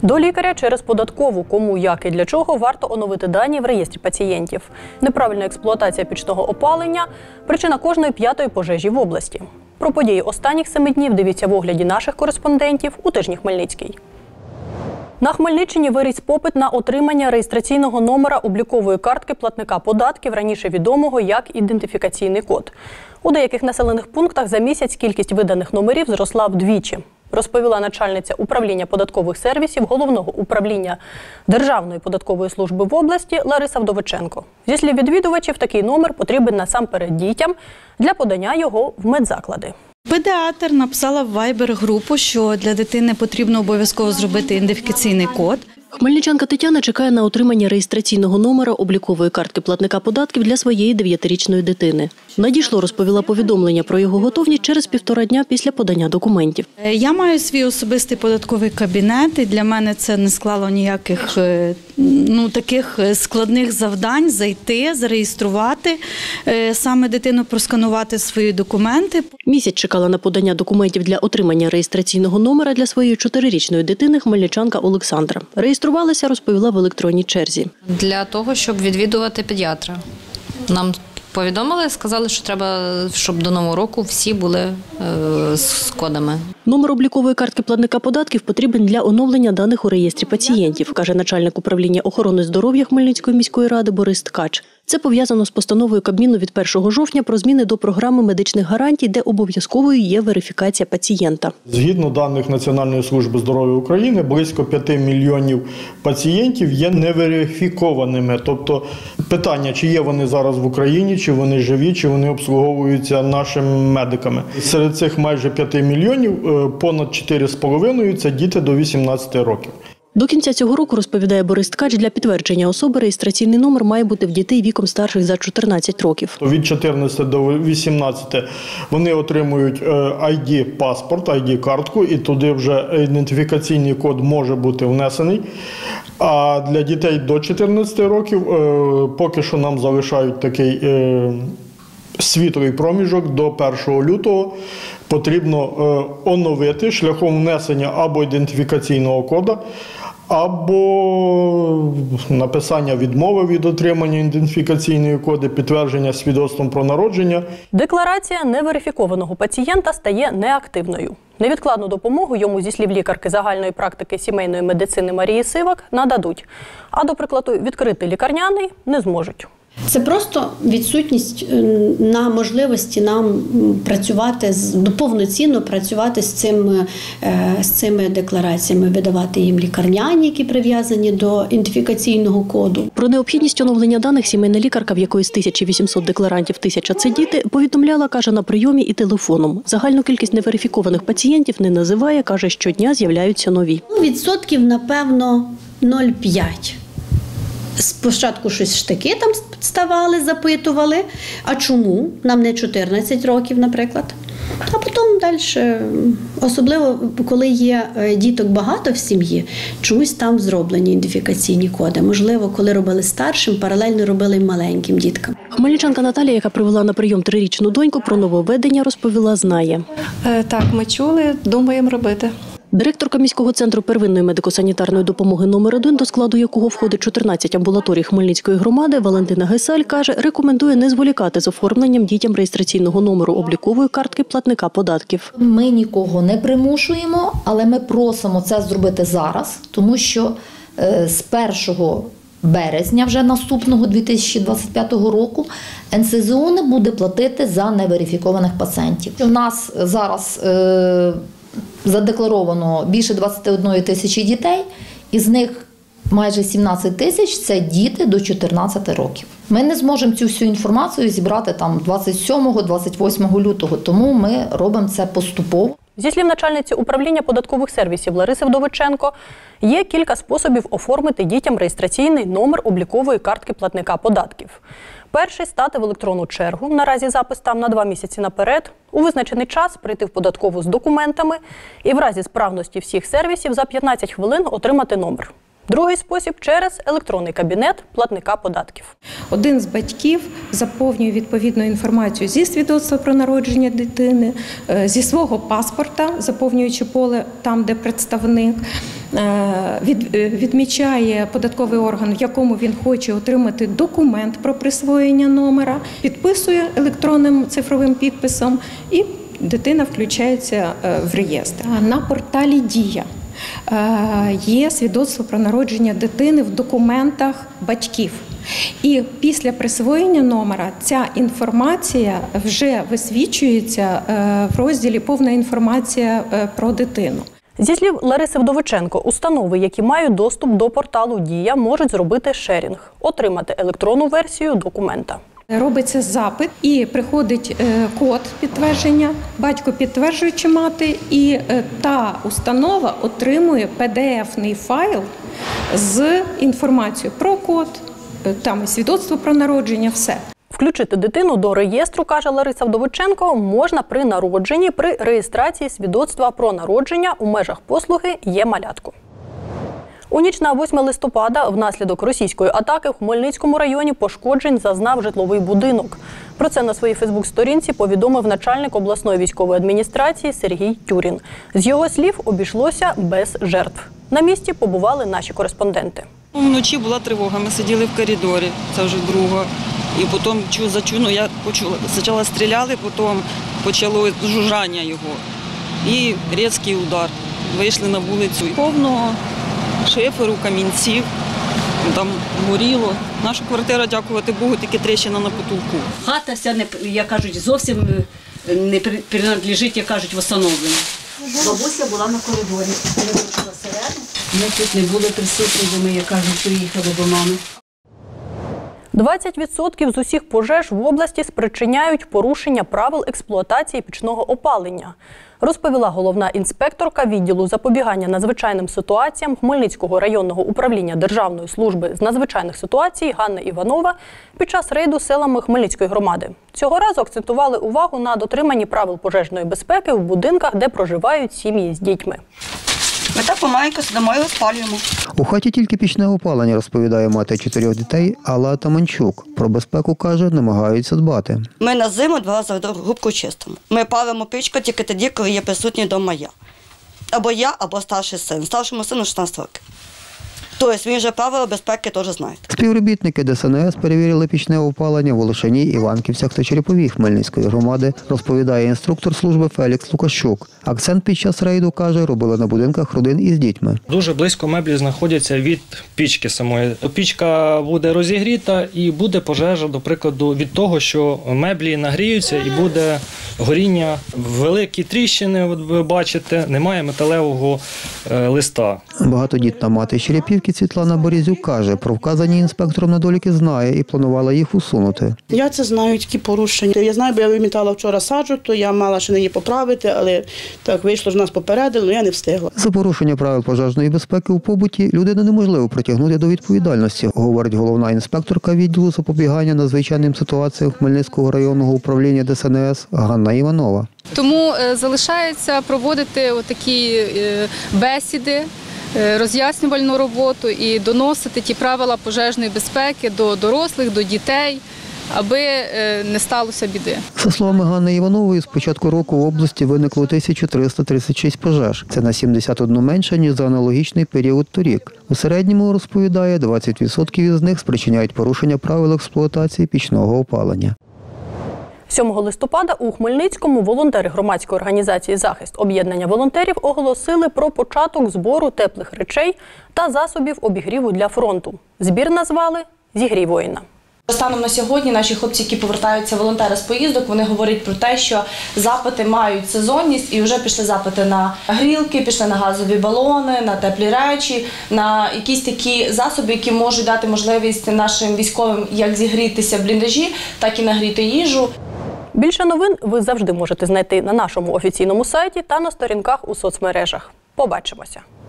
До лікаря через податкову. Кому, як і для чого варто оновити дані в реєстрі пацієнтів. Неправильна експлуатація пічного опалення – причина кожної 5-ї пожежі в області. Про події останніх 7 днів дивіться в огляді наших кореспондентів у тижні Хмельницький. На Хмельниччині виріс попит на отримання реєстраційного номера облікової картки платника податків, раніше відомого як ідентифікаційний код. У деяких населених пунктах за місяць кількість виданих номерів зросла вдвічі, розповіла начальниця управління податкових сервісів Головного управління Державної податкової служби в області Лариса Вдовиченко. Зі слів відвідувачів, такий номер потрібен насамперед дітям для подання його в медзаклади. Педіатр написала в Viber-групу, що для дитини потрібно обов'язково зробити ідентифікаційний код. Хмельничанка Тетяна чекає на отримання реєстраційного номера облікової картки платника податків для своєї 9-річної дитини. Надійшло, розповіла, повідомлення про його готовність через 1,5 дня після подання документів. Я маю свій особистий податковий кабінет, і для мене це не склало ніяких таких складних завдань зайти, зареєструвати, саме дитину просканувати свої документи. Місяць чекала на подання документів для отримання реєстраційного номера для своєї 4-річної дитини хмельничанка Олександра. Реєструвалася, розповіла, в електронній черзі. Для того, щоб відвідувати педіатра. Нам повідомили, сказали, що треба, щоб до Нового року всі були з кодами. Номер облікової картки платника податків потрібен для оновлення даних у реєстрі пацієнтів, каже начальник управління охорони здоров'я Хмельницької міської ради Борис Ткач. Це пов'язано з постановою Кабміну від 1 жовтня про зміни до програми медичних гарантій, де обов'язковою є верифікація пацієнта. Згідно даних Національної служби здоров'я України, близько 5 мільйонів пацієнтів є неверифікованими. Тобто питання, чи є вони зараз в Україні, чи вони живі, чи вони обслуговуються нашими медиками. Серед цих майже 5 мільйонів понад 4,5 – це діти до 18 років. До кінця цього року, розповідає Борис Ткач, для підтвердження особи реєстраційний номер має бути в дітей віком старших за 14 років. Від 14 до 18 вони отримують ID-паспорт, ID-картку, і туди вже ідентифікаційний код може бути внесений. А для дітей до 14 років поки що нам залишають такий світлий проміжок. До 1 лютого потрібно оновити шляхом внесення або ідентифікаційного коду, або написання відмови від отримання ідентифікаційної коди, підтвердження свідоцтвом про народження. Декларація неверифікованого пацієнта стає неактивною. Невідкладну допомогу йому, зі слів лікарки загальної практики сімейної медицини Марії Сивак, нададуть. А, до прикладу, відкрити лікарняний не зможуть. Це просто відсутність на можливості нам працювати, повноцінно працювати з цими деклараціями, видавати їм лікарняні, які прив'язані до ідентифікаційного коду. Про необхідність оновлення даних сімейна лікарка, в якої з 1800 декларантів 1000 – це діти, повідомляла, каже, на прийомі і телефоном. Загальну кількість неверифікованих пацієнтів не називає, каже, щодня з'являються нові. Відсотків, напевно, 0,5. Спочатку щось штики там ставали, запитували, а чому? Нам не 14 років, наприклад. А потім далі, особливо коли є діток багато в сім'ї, чомусь там зроблені ідентифікаційні коди. Можливо, коли робили старшим, паралельно робили й маленьким діткам. Хмельничанка Наталія, яка привела на прийом 3-річну доньку, про нововведення розповіла, знає. Так, ми чули, думаємо робити. Директорка міського центру первинної медико-санітарної допомоги номер 1, до складу якого входить 14 амбулаторій Хмельницької громади, Валентина Гесаль, каже, рекомендує не зволікати з оформленням дітям реєстраційного номеру облікової картки платника податків. Ми нікого не примушуємо, але ми просимо це зробити зараз, тому що з 1 березня вже наступного 2025 року НСЗУ не буде платити за неверифікованих пацієнтів. У нас зараз задекларовано більше 21 тисячі дітей, із них майже 17 тисяч – це діти до 14 років. Ми не зможемо цю всю інформацію зібрати там 27-28 лютого, тому ми робимо це поступово. Зі слів начальниці управління податкових сервісів Лариси Вдовиченко, є кілька способів оформити дітям реєстраційний номер облікової картки платника податків. Перший – стати в електронну чергу, наразі запис там на 2 місяці наперед, у визначений час прийти в податкову з документами і в разі справності всіх сервісів за 15 хвилин отримати номер. Другий спосіб – через електронний кабінет платника податків. Один з батьків заповнює відповідну інформацію зі свідоцтва про народження дитини, зі свого паспорта, заповнюючи поле там, де представник, відмічає податковий орган, в якому він хоче отримати документ про присвоєння номера, підписує електронним цифровим підписом і дитина включається в реєстр. На порталі «Дія» є свідоцтво про народження дитини в документах батьків. І після присвоєння номера ця інформація вже висвічується в розділі «Повна інформація про дитину». Зі слів Лариси Вдовиченко, установи, які мають доступ до порталу «Дія», можуть зробити шерінг – отримати електронну версію документа. Робиться запит і приходить код підтвердження, батько підтверджуючи мати, і та установа отримує PDF-ний файл з інформацією про код, там і свідоцтво про народження, все. Включити дитину до реєстру, каже Лариса Вдовиченко, можна при народженні, при реєстрації свідоцтва про народження у межах послуги «Є-малятко». У ніч на 8 листопада внаслідок російської атаки в Хмельницькому районі пошкоджень зазнав житловий будинок. Про це на своїй фейсбук-сторінці повідомив начальник обласної військової адміністрації Сергій Тюрін. З його слів, обійшлося без жертв. На місці побували наші кореспонденти. Вночі була тривога, ми сиділи в коридорі, це вже друга. І потім я почула, спочатку стріляли, потім почало жужжання його. І різкий удар. Вийшли на вулицю. Повно шиферу, камінців, там горіло. Наша квартира, дякувати Богу, тільки тріщина на потолку. Хата вся, як кажуть, зовсім не принадлежить, як кажуть, встановленню. Бабуся була на коридорі. Я почула сирену. Ми тут не були присутні, бо ми, як кажуть, приїхали до мами. 20% з усіх пожеж в області спричиняють порушення правил експлуатації пічного опалення, розповіла головна інспекторка відділу запобігання надзвичайним ситуаціям Хмельницького районного управління Державної служби з надзвичайних ситуацій Ганна Іванова під час рейду селами Хмельницької громади. Цього разу акцентували увагу на дотриманні правил пожежної безпеки в будинках, де проживають сім'ї з дітьми. Ми так помаленьку сидимо і розпалюємо. У хаті тільки пічне опалення, розповідає мати 4 дітей Алла Атаманчук. Про безпеку, каже, намагаються дбати. Ми на зиму 2 рази губку чистимо. Ми палимо пічку тільки тоді, коли є присутній вдома я. Або я, або старший син. Старшому сину 16 років. Тобто він вже правила безпеки теж знає. Співробітники ДСНС перевірили пічне опалення в Волошині, Іванківцях та Череповій Хмельницької громади, розповідає інструктор служби Фелікс Лукащук. Акцент під час рейду, каже, робили на будинках родин із дітьми. Дуже близько меблі знаходяться від пічки самої. Пічка буде розігріта і буде пожежа, до прикладу, від того, що меблі нагріються і буде горіння. Великі тріщини, от ви бачите, немає металевого листа. Багатодітна мати Черепівки Світлана Борізюк каже, про вказані інспектором недоліки знає і планувала їх усунути. Я це знаю, такі порушення. Я знаю, бо я вимітала вчора саджу, то я мала ще її поправити, але так вийшло, що нас попередили, але я не встигла. За порушення правил пожежної безпеки у побуті людину неможливо притягнути до відповідальності, говорить головна інспекторка відділу запобігання надзвичайним ситуаціям Хмельницького районного управління ДСНС Ганна Іванова. Тому залишається проводити такі бесіди, роз'яснювальну роботу і доносити ті правила пожежної безпеки до дорослих, до дітей, аби не сталося біди. За словами Ганни Іванової, з початку року в області виникло 1336 пожеж. Це на 71 менше, ніж за аналогічний період торік. У середньому, розповідає, 20% із них спричиняють порушення правил експлуатації пічного опалення. 7 листопада у Хмельницькому волонтери громадської організації «Захист» об'єднання волонтерів оголосили про початок збору теплих речей та засобів обігріву для фронту. Збір назвали «Зігрій воїна». Станом на сьогодні наші хлопці, які повертаються волонтери з поїздок, вони говорять про те, що запити мають сезонність і вже пішли запити на грілки, пішли на газові балони, на теплі речі, на якісь такі засоби, які можуть дати можливість нашим військовим як зігрітися в бліндажі, так і нагріти їжу. Більше новин ви завжди можете знайти на нашому офіційному сайті та на сторінках у соцмережах. Побачимося!